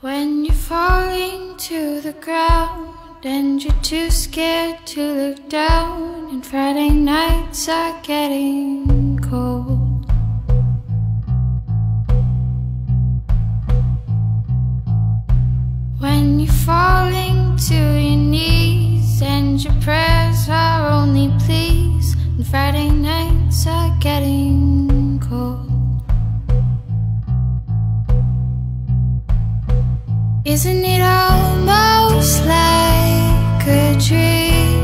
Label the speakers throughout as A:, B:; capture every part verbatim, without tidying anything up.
A: When you're falling to the ground and you're too scared to look down, and Friday nights are getting cold. When you're falling to your knees and your prayers are only pleas, and Friday nights are getting cold. Isn't it almost like a dream?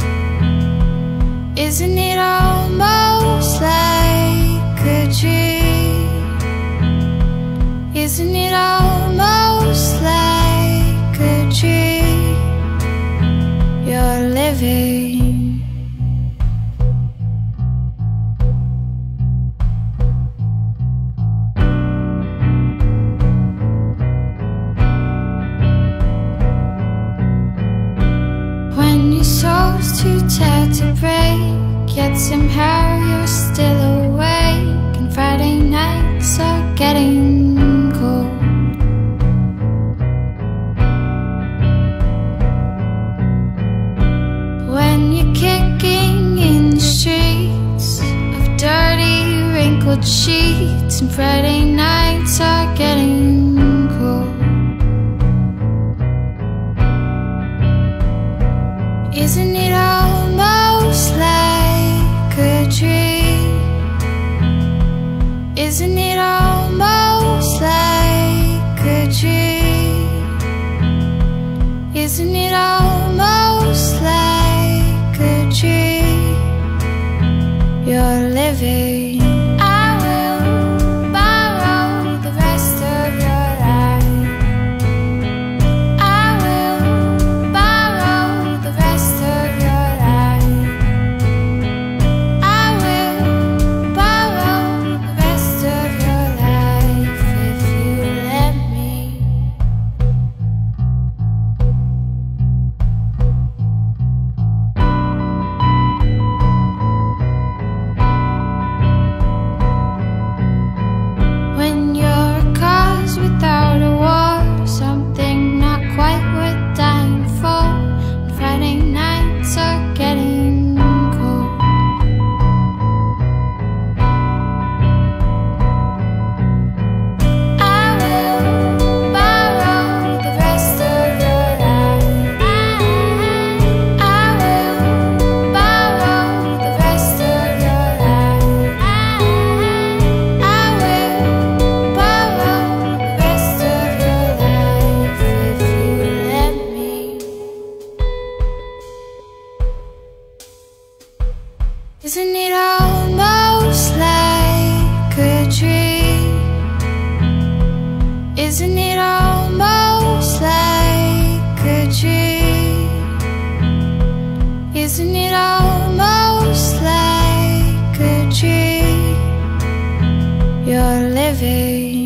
A: Isn't it almost like a dream? Isn't it almost like a dream you're living? Soul's too tired to break, yet somehow you're still awake, and Friday nights are getting cold. When you're kicking in the streets of dirty, wrinkled sheets, and Friday nights are getting cold. Isn't it almost like a dream? Isn't it almost like a dream? Isn't it almost like a dream you're living? Isn't it almost like a dream? Isn't it almost like a dream? Isn't it almost like a dream you're living?